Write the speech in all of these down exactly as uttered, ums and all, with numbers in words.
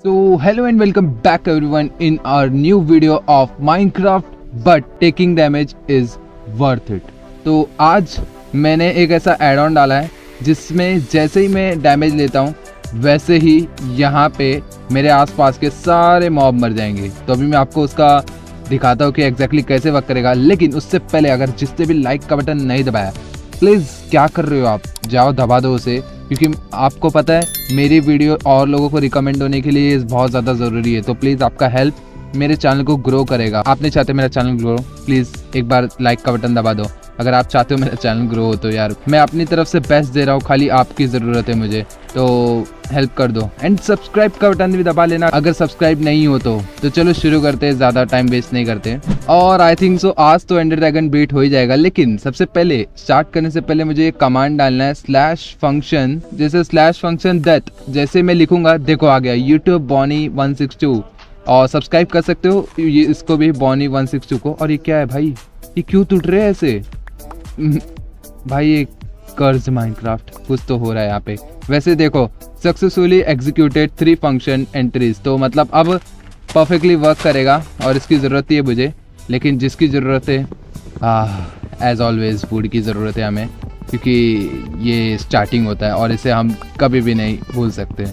So hello and welcome back everyone in our new video of Minecraft but taking damage is worth it। तो आज मैंने एक ऐसा add on डाला है जिसमें जैसे ही मैं डैमेज लेता हूँ वैसे ही यहाँ पे मेरे आसपास के सारे मॉब मर जाएंगे। तो अभी मैं आपको उसका दिखाता हूँ कि एग्जैक्टली कैसे वर्क करेगा। लेकिन उससे पहले अगर जिसने भी लाइक का बटन नहीं दबाया प्लीज़ क्या कर रहे हो आप, जाओ दबा दो उसे, क्योंकि आपको पता है मेरी वीडियो और लोगों को रिकमेंड होने के लिए बहुत ज़्यादा ज़रूरी है। तो प्लीज़ आपका हेल्प मेरे चैनल को ग्रो करेगा। आप नहीं चाहते मेरा चैनल ग्रो, प्लीज़ एक बार लाइक का बटन दबा दो अगर आप चाहते हो मेरा चैनल ग्रो हो। तो यार मैं अपनी तरफ से बेस्ट दे रहा हूँ, खाली आपकी ज़रूरत है मुझे, तो हेल्प कर दो। एंड सब्सक्राइब का बटन भी दबा लेना अगर सब्सक्राइब नहीं हो तो। तो चलो शुरू करते हैं, ज़्यादा टाइम वेस्ट नहीं करते। और आई थिंक सो आज तो एंडर ड्रैगन बीट हो ही जाएगा। लेकिन सबसे पहले स्टार्ट करने से पहले मुझे एक कमांड डालना है, स्लैश फंक्शन, जैसे स्लैश फंक्शन दैट, जैसे मैं लिखूंगा देखो आ गया YouTube Bonnie one six two. और सब्सक्राइब कर सकते हो ये इसको भी, बॉनी वन सिक्स टू को। और ये क्या है भाई, ये क्यों टूट रहे हैं ऐसे भाई, ये कर्ज माइनक्राफ्ट कुछ तो हो रहा है यहाँ पे। वैसे देखो successfully executed three function entries, तो मतलब अब परफेक्टली वर्क करेगा और इसकी ज़रूरत ही है मुझे। लेकिन जिसकी ज़रूरत है एज ऑलवेज फूड की ज़रूरत है हमें, क्योंकि ये स्टार्टिंग होता है और इसे हम कभी भी नहीं भूल सकते।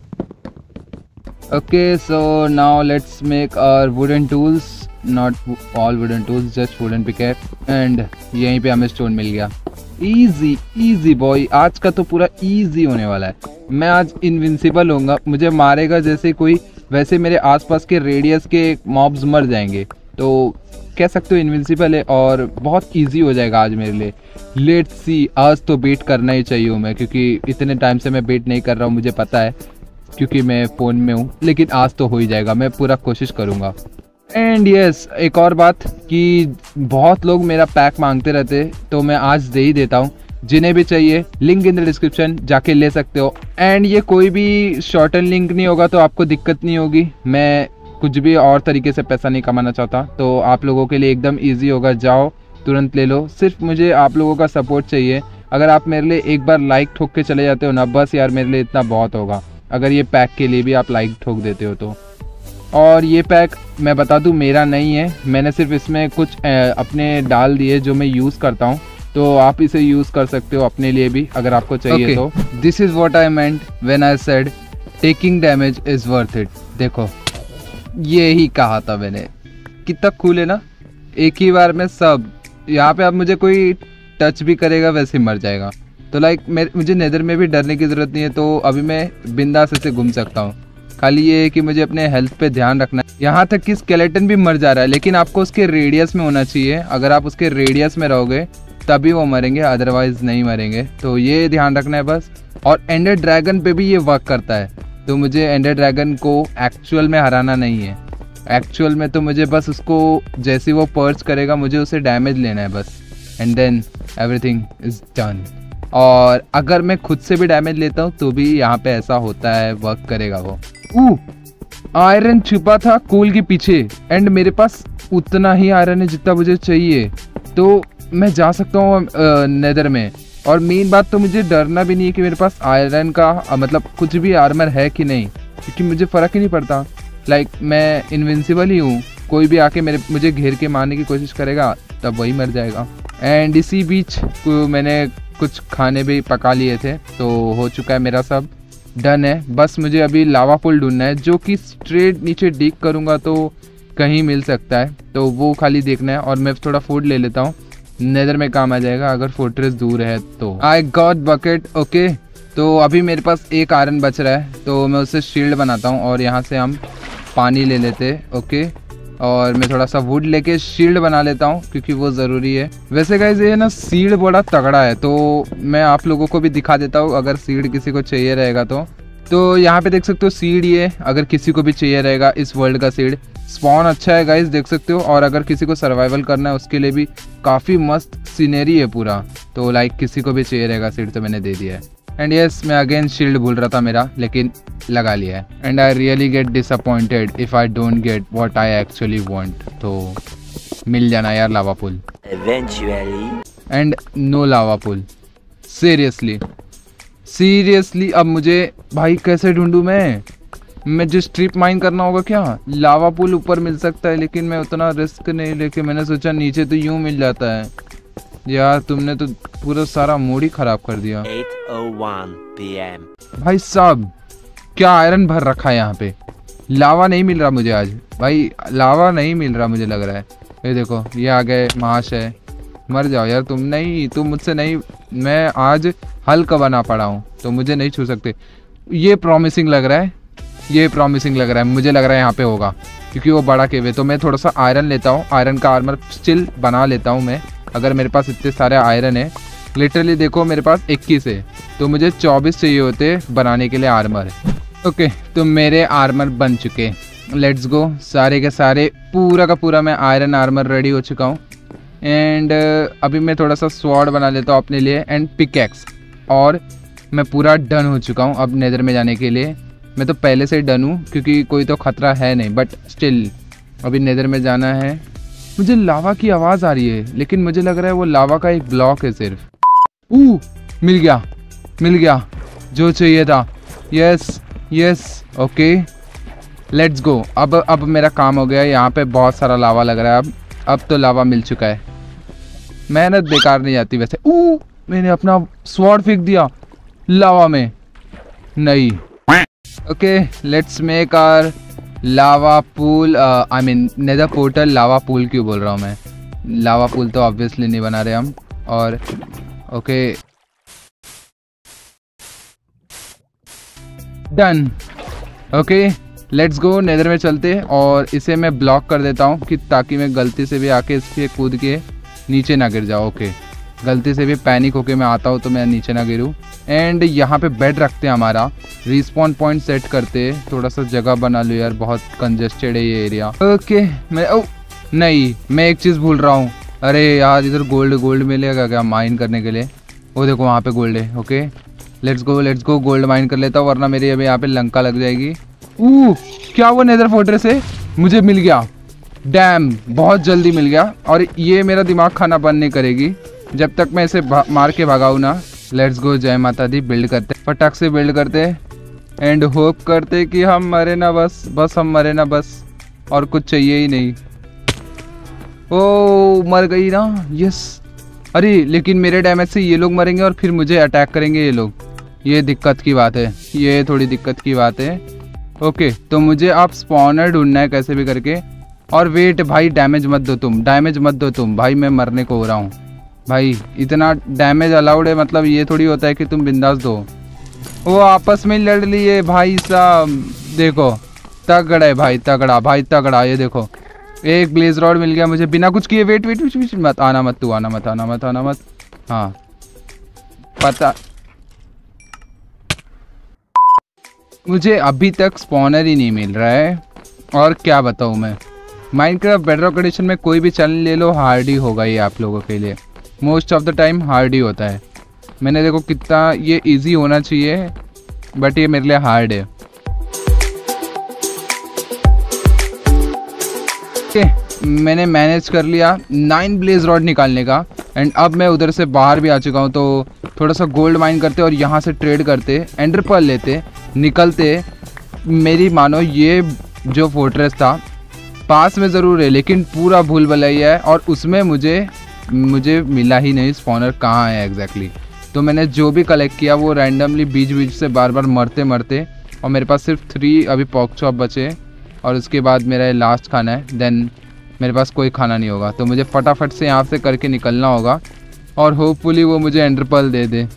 Okay so now let's make our wooden tools, not all wooden tools, just wooden picket. And यहीं पे हमें स्टोन मिल गया। इजी इजी बॉय, आज का तो पूरा इजी होने वाला है। मैं आज इनविंसिबल होऊंगा, मुझे मारेगा जैसे कोई वैसे मेरे आसपास के रेडियस के मॉब्स मर जाएंगे। तो कह सकते हो इनविंसिबल है और बहुत इजी हो जाएगा आज मेरे लिए। लेट्स सी, आज तो बेट करना ही चाहिए मैं, क्योंकि इतने टाइम से मैं बेट नहीं कर रहा हूँ, मुझे पता है क्योंकि मैं फ़ोन में हूँ। लेकिन आज तो हो ही जाएगा, मैं पूरा कोशिश करूँगा। एंड यस yes, एक और बात कि बहुत लोग मेरा पैक मांगते रहते, तो मैं आज दे ही देता हूँ। जिन्हें भी चाहिए लिंक इन द डिस्क्रिप्शन, जाके ले सकते हो। एंड ये कोई भी शॉर्टन लिंक नहीं होगा, तो आपको दिक्कत नहीं होगी। मैं कुछ भी और तरीके से पैसा नहीं कमाना चाहता, तो आप लोगों के लिए एकदम ईजी होगा। जाओ तुरंत ले लो, सिर्फ मुझे आप लोगों का सपोर्ट चाहिए। अगर आप मेरे लिए एक बार लाइक ठोक के चले जाते हो ना, बस यार मेरे लिए इतना बहुत होगा। अगर ये पैक के लिए भी आप लाइक ठोक देते हो तो। और ये पैक मैं बता दूं मेरा नहीं है, मैंने सिर्फ इसमें कुछ अपने डाल दिए जो मैं यूज़ करता हूं, तो आप इसे यूज़ कर सकते हो अपने लिए भी अगर आपको चाहिए। okay. तो this is what I meant when I said taking damage is worth it. देखो ये ही कहा था मैंने, कितना कूल है ना, एक ही बार में सब। यहाँ पे अब मुझे कोई टच भी करेगा वैसे मर जाएगा। तो लाइक मुझे नेदर में भी डरने की ज़रूरत नहीं है, तो अभी मैं बिंदास से घूम सकता हूँ। खाली ये है कि मुझे अपने हेल्थ पे ध्यान रखना है। यहाँ तक कि स्केलेटन भी मर जा रहा है, लेकिन आपको उसके रेडियस में होना चाहिए। अगर आप उसके रेडियस में रहोगे तभी वो मरेंगे, अदरवाइज नहीं मरेंगे। तो ये ध्यान रखना है बस। और एंडर ड्रैगन पे भी ये वर्क करता है, तो मुझे एंडर ड्रैगन को एक्चुअल में हराना नहीं है। एक्चुअल में तो मुझे बस उसको जैसे वो पर्च करेगा मुझे उसे डैमेज लेना है बस, and then everything is done. और अगर मैं खुद से भी डैमेज लेता हूँ तो भी यहाँ पे ऐसा होता है, वर्क करेगा वो। ऊ आयरन छुपा था कोल के पीछे, एंड मेरे पास उतना ही आयरन है जितना मुझे चाहिए, तो मैं जा सकता हूँ नेदर में। और मेन बात तो मुझे डरना भी नहीं है कि मेरे पास आयरन का मतलब कुछ भी आर्मर है कि नहीं, क्योंकि मुझे फ़र्क ही नहीं पड़ता। लाइक मैं इनविंसिबल ही हूँ, कोई भी आके मेरे मुझे घेर के मारने की कोशिश करेगा तब वही मर जाएगा। एंड इसी बीच मैंने कुछ खाने भी पका लिए थे, तो हो चुका है मेरा सब डन है। बस मुझे अभी लावा पुल ढूंढना है, जो कि स्ट्रेट नीचे डिग करूँगा तो कहीं मिल सकता है, तो वो खाली देखना है। और मैं थोड़ा फूड ले लेता हूँ, नेदर में काम आ जाएगा अगर फोर्ट्रेस दूर है तो। I got bucket. ओके तो अभी मेरे पास एक आयरन बच रहा है, तो मैं उससे शील्ड बनाता हूँ और यहाँ से हम पानी ले लेते। ओके और मैं थोड़ा सा वुड लेके शील्ड बना लेता हूँ, क्योंकि वो ज़रूरी है। वैसे गाइस ये ना सीड बड़ा तगड़ा है, तो मैं आप लोगों को भी दिखा देता हूँ अगर सीड किसी को चाहिए रहेगा तो। तो यहाँ पे देख सकते हो सीड, ये अगर किसी को भी चाहिए रहेगा इस वर्ल्ड का सीड। स्पॉन अच्छा है गाइस, देख सकते हो। और अगर किसी को सर्वाइवल करना है उसके लिए भी काफ़ी मस्त सीनरी है पूरा, तो लाइक किसी को भी चाहिए रहेगा सीड तो मैंने दे दिया है। एंड यस मैं अगेन शील्ड भूल रहा था मेरा, लेकिन लगा लिया है। And I really get disappointed if I don't get what I actually want. तो मिल जाना यार lava pool eventually। And no lava pool, seriously seriously. अब मुझे भाई कैसे ढूंढूं मैं मैं जो स्ट्रिप माइन करना होगा क्या, लावा पुल ऊपर मिल सकता है, लेकिन मैं उतना रिस्क नहीं लेके मैंने सोचा नीचे तो यूं मिल जाता है। यार तुमने तो पूरा सारा मूड ही खराब कर दिया। eight oh one p m भाई साहब क्या आयरन भर रखा है यहाँ पे। लावा नहीं मिल रहा मुझे आज भाई, लावा नहीं मिल रहा मुझे लग रहा है। ये देखो ये आ गए महाशय, मर जाओ यार तुम। नहीं तुम मुझसे नहीं, मैं आज हल्का बना पड़ा हूँ तो मुझे नहीं छू सकते। ये प्रॉमिसिंग लग रहा है, ये प्रॉमिसिंग लग रहा है, मुझे लग रहा है यहाँ पे होगा क्योंकि वो बड़ा केव है। तो मैं थोड़ा सा आयरन लेता हूँ, आयरन का आर्मर स्टिल बना लेता हूँ मैं, अगर मेरे पास इतने सारे आयरन है। लिटरली देखो मेरे पास इक्कीस है तो मुझे चौबीस चाहिए होते बनाने के लिए आर्मर। ओके तो मेरे आर्मर बन चुके, लेट्स गो। सारे के सारे पूरा का पूरा मैं आयरन आर्मर रेडी हो चुका हूँ। एंड uh, अभी मैं थोड़ा सा स्वॉर्ड बना लेता हूँ अपने लिए एंड पिकैक्स, और मैं पूरा डन हो चुका हूँ अब नेदर में जाने के लिए। मैं तो पहले से ही डन हूँ क्योंकि कोई तो ख़तरा है नहीं, बट स्टिल अभी नेदर में जाना है। मुझे लावा की आवाज़ आ रही है लेकिन मुझे लग रहा है वो लावा का एक ब्लॉक है सिर्फ। ऊ मिल गया, मिल गया जो चाहिए था। Yes yes okay let's go. अब अब मेरा काम हो गया। यहाँ पे बहुत सारा लावा लग रहा है अब अब तो लावा मिल चुका है। मेहनत बेकार नहीं जाती वैसे। ऊ मैंने अपना स्वॉर्ड फेंक दिया लावा में, नहीं। Okay let's make our lava pool, I mean nether portal. Lava pool क्यों बोल रहा हूँ मैं, लावा पूल तो ऑब्वियसली नहीं बना रहे हम। और okay done. Okay let's go, nether में चलते और इसे मैं ब्लॉक कर देता हूँ कि ताकि मैं गलती से भी आके इसके कूद के नीचे ना गिर जाओ। ओके गलती से भी पैनिक होके मैं आता हूँ तो मैं नीचे ना गिरूँ। एंड यहाँ पे बेड रखते हैं, हमारा रिस्पॉन पॉइंट सेट करते, थोड़ा सा जगह बना लो यार, बहुत कंजेस्टेड है ये एरिया। ओके मैं ओ नहीं मैं एक चीज़ भूल रहा हूँ। अरे यार इधर गोल्ड गोल्ड मिलेगा क्या माइन करने के लिए? वो देखो वहाँ पे गोल्ड है। Okay let's go let's go, gold mine कर लेता हूँ वरना मेरी अभी यहाँ पे लंका लग जाएगी। ऊ क्या वो नेदर फोर्ट्रेस है? मुझे मिल गया, डैम बहुत जल्दी मिल गया। और ये मेरा दिमाग खाना बंद नहीं करेगी जब तक मैं इसे मार के भगाऊँ ना। लेट्स गो, जय माता दी। बिल्ड करते फटाक से बिल्ड करते एंड होप करते कि हम मरे ना, बस बस हम मरे ना बस, और कुछ चाहिए ही नहीं। ओ मर गई ना, यस। अरे लेकिन मेरे डैमेज से ये लोग मरेंगे और फिर मुझे अटैक करेंगे ये लोग, ये दिक्कत की बात है, ये थोड़ी दिक्कत की बात है। ओके तो मुझे आप स्पॉनर ढूंढना है कैसे भी करके। और वेट भाई डैमेज मत दो तुम, डैमेज मत दो तुम भाई, मैं मरने को हो रहा हूँ भाई। इतना डैमेज अलाउड है, मतलब ये थोड़ी होता है कि तुम बिंदास दो। वो आपस में लड़ लिए भाई साहब, देखो तगड़ा है भाई, तगड़ा भाई तगड़ा। ये देखो एक ब्लेज रॉड मिल गया मुझे बिना कुछ किए। वेट वेट वेट मत आना, मत तू आना मत आना मत आना मत। हाँ पता, मुझे अभी तक स्पॉनर ही नहीं मिल रहा है और क्या बताऊँ मैं। माइनक्राफ्ट बेडरॉक एडिशन में कोई भी चैनल ले लो हार्ड ही होगा ये आप लोगों के लिए, most of the time hard ही होता है। मैंने देखो कितना ये इजी होना चाहिए बट ये मेरे लिए हार्ड है। ओके मैंने मैनेज कर लिया नाइन ब्लेज रॉड निकालने का एंड अब मैं उधर से बाहर भी आ चुका हूँ। तो थोड़ा सा गोल्ड माइन करते और यहाँ से ट्रेड करते, एंडर पर्ल लेते, निकलते। मेरी मानो ये जो फोर्ट्रेस था पास में ज़रूर है लेकिन पूरा भूल भुलैया है और उसमें मुझे मुझे मिला ही नहीं स्पॉनर कहाँ है एग्जैक्टली। तो मैंने जो भी कलेक्ट किया वो रैंडमली बीच बीच से बार बार मरते मरते, और मेरे पास सिर्फ थ्री अभी पॉक चॉप बचे और उसके बाद मेरा लास्ट खाना है, देन मेरे पास कोई खाना नहीं होगा। तो मुझे फटाफट से यहाँ से करके निकलना होगा और होपफुली वो मुझे एंडर पर्ल दे दे।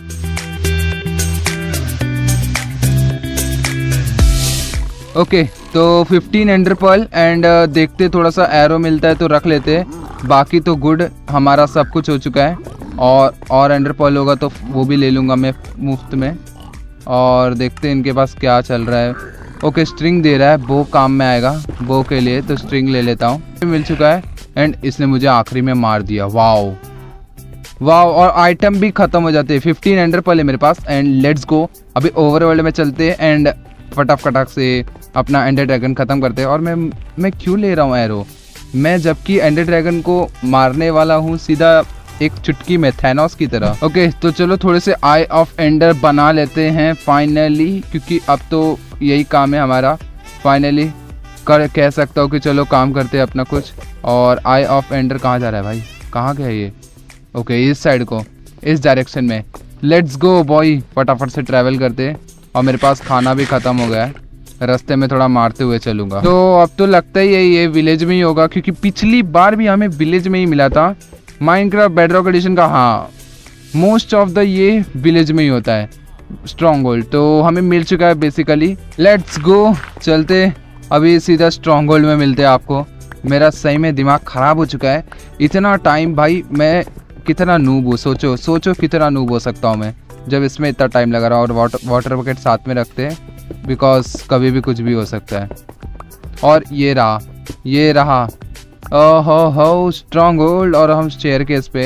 ओके तो फिफ्टीन एंडर पर्ल एंड देखते थोड़ा सा एरो मिलता है तो रख लेते, बाकी तो गुड, हमारा सब कुछ हो चुका है। और और एंडर पर्ल होगा तो वो भी ले लूँगा मैं मुफ्त में। और देखते हैं इनके पास क्या चल रहा है। ओके स्ट्रिंग दे रहा है, बो काम में आएगा बो के लिए, तो स्ट्रिंग ले लेता हूँ। मिल चुका है एंड इसने मुझे आखिरी में मार दिया। वाओ वाओ, और आइटम भी ख़त्म हो जाते हैं। फिफ्टीन एंडर पर्ल है मेरे पास एंड लेट्स गो। अभी ओवरवर्ल्ड में चलते हैं एंड फटाक फटाक से अपना एंडर ड्रैगन ख़त्म करते हैं। और मैं मैं क्यों ले रहा हूँ एरो, मैं जबकि एंडर ड्रैगन को मारने वाला हूँ सीधा एक चुटकी में, थैनोस की तरह। ओके तो चलो थोड़े से आई ऑफ एंडर बना लेते हैं फाइनली, क्योंकि अब तो यही काम है हमारा। फाइनली कर कह सकता हूँ कि चलो काम करते हैं अपना कुछ। और आई ऑफ एंडर कहाँ जा रहा है भाई, कहाँ गया ये? ओके इस साइड को, इस डायरेक्शन में। लेट्स गो बॉय, फटाफट से ट्रैवल करते हैं। और मेरे पास खाना भी ख़त्म हो गया है, रास्ते में थोड़ा मारते हुए चलूँगा। तो अब तो लगता ही है ये विलेज में ही होगा, क्योंकि पिछली बार भी हमें विलेज में ही मिला था माइनक्राफ्ट बेडरॉक एडिशन का। हाँ मोस्ट ऑफ द ये विलेज में ही होता है स्ट्रॉन्ग होल्ड, तो हमें मिल चुका है बेसिकली। लेट्स गो, चलते अभी सीधा स्ट्रॉन्ग होल्ड में मिलते हैं आपको। मेरा सही में दिमाग ख़राब हो चुका है, इतना टाइम भाई मैं कितना नूब हूँ। सोचो सोचो कितना नूब हो सकता हूँ मैं जब इसमें इतना टाइम लगा रहा। और वाटर वाटर बकेट साथ में रखते हैं, बिकॉज कभी भी कुछ भी हो सकता है। और ये रहा ये रहा ओहो हो स्ट्रॉन्ग होल्ड, और हम स्टेयर केस पे।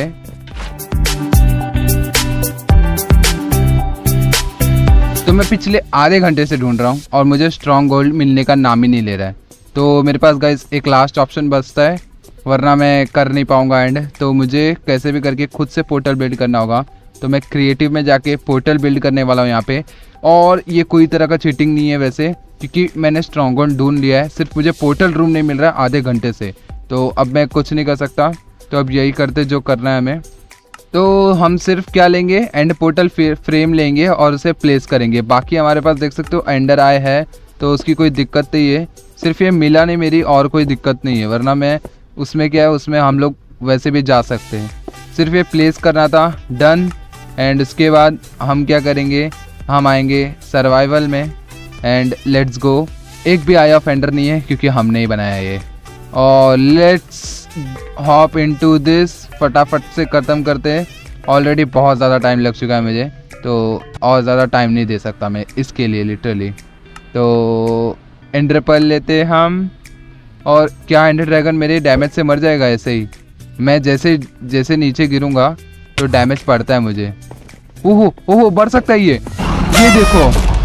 तो मैं पिछले आधे घंटे से ढूंढ रहा हूँ और मुझे स्ट्रॉन्ग होल्ड मिलने का नाम ही नहीं ले रहा है। तो मेरे पास गाइस एक लास्ट ऑप्शन बचता है, वरना मैं कर नहीं पाऊंगा एंड। तो मुझे कैसे भी करके खुद से पोर्टल बिल्ड करना होगा। तो मैं क्रिएटिव में जाके पोर्टल बिल्ड करने वाला हूँ यहाँ पे। और ये कोई तरह का चीटिंग नहीं है वैसे, क्योंकि मैंने स्ट्रॉन्ग होल्ड ढूंढ लिया है, सिर्फ मुझे पोर्टल रूम नहीं मिल रहा है आधे घंटे से। तो अब मैं कुछ नहीं कर सकता, तो अब यही करते जो करना है हमें। तो हम सिर्फ क्या लेंगे, एंड पोर्टल फ्रेम लेंगे और उसे प्लेस करेंगे। बाकी हमारे पास देख सकते हो एंडर आई है, तो उसकी कोई दिक्कत नहीं है। सिर्फ ये मिला नहीं मेरी, और कोई दिक्कत नहीं है, वरना मैं उसमें क्या है, उसमें हम लोग वैसे भी जा सकते हैं। सिर्फ ये प्लेस करना था, डन। एंड उसके बाद हम क्या करेंगे, हम आएंगे सर्वाइवल में एंड लेट्स गो। एक भी आई ऑफ एंडर नहीं है क्योंकि हमने ही बनाया ये। और लेट्स हॉप इनटू दिस, फटाफट से ख़त्म करते हैं। ऑलरेडी बहुत ज़्यादा टाइम लग चुका है मुझे, तो और ज़्यादा टाइम नहीं दे सकता मैं इसके लिए लिटरली। तो एंडर पर्ल लेते हैं हम। और क्या एंडर ड्रैगन मेरे डैमेज से मर जाएगा ऐसे ही? मैं जैसे जैसे नीचे गिरूंगा तो डैमेज पड़ता है मुझे। ओहो ओहो बढ़ सकता है ये ये देखो।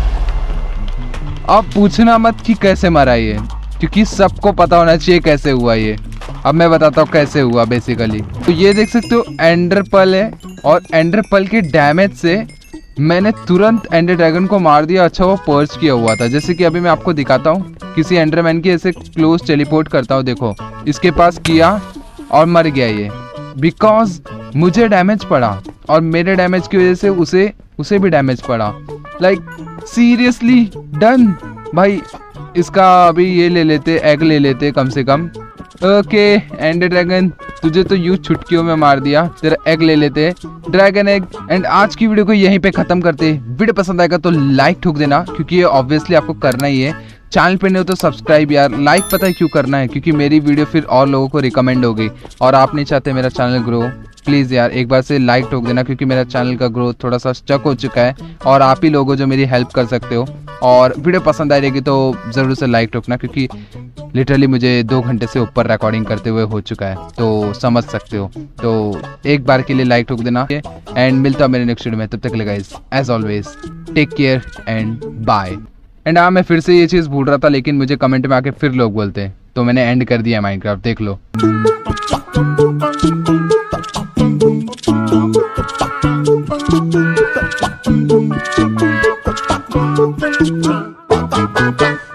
अब पूछना मत कि कैसे मरा ये, क्योंकि सबको पता होना चाहिए कैसे हुआ ये। अब मैं बताता हूँ कैसे हुआ बेसिकली। तो ये देख सकते हो एंडर पर्ल है, और एंडर पर्ल के डैमेज से मैंने तुरंत एंडर ड्रैगन को मार दिया। अच्छा वो पर्च किया हुआ था, जैसे कि अभी मैं आपको दिखाता हूँ। किसी एंडरमैन की ऐसे क्लोज टेलीपोर्ट करता हूँ, देखो इसके पास किया और मर गया ये, बिकॉज मुझे डैमेज पड़ा और मेरे डैमेज की वजह से उसे उसे भी डैमेज पड़ा। लाइक सीरियसली डन भाई। इसका अभी ये ले लेते, एग ले लेते कम से कम। ओके एंडर ड्रैगन तुझे तो यूं चुटकियों में मार दिया, तेरा एग ले लेते, ड्रैगन एग। एंड आज की वीडियो को यहीं पे खत्म करते। वीडियो पसंद आएगा तो लाइक ठोक देना, क्योंकि ये ऑब्वियसली आपको करना ही है। चैनल पे नहीं हो तो सब्सक्राइब यार। लाइक पता है क्यों करना है, क्योंकि मेरी वीडियो फिर और लोगों को रिकमेंड होगी, और आप नहीं चाहते मेरा चैनल ग्रो। प्लीज़ यार एक बार से लाइक ठोक देना, क्योंकि मेरा चैनल का ग्रोथ थोड़ा सा स्टक हो चुका है, और आप ही लोग हो जो मेरी हेल्प कर सकते हो। और वीडियो पसंद आएगी तो ज़रूर से लाइक ठोकना, क्योंकि लिटरली मुझे दो घंटे से ऊपर रिकॉर्डिंग करते हुए हो चुका है, तो समझ सकते हो। तो एक बार के लिए लाइक ठोक देना। एंड मिलता हूँ मेरे नेक्स्ट वीडियो में, तब तक ले guys as always take care and bye. And हाँ मैं फिर से ये चीज़ भूल रहा था, लेकिन मुझे कमेंट में आके फिर लोग बोलते हैं, तो मैंने एंड कर दिया माइनक्राफ्ट, देख लो।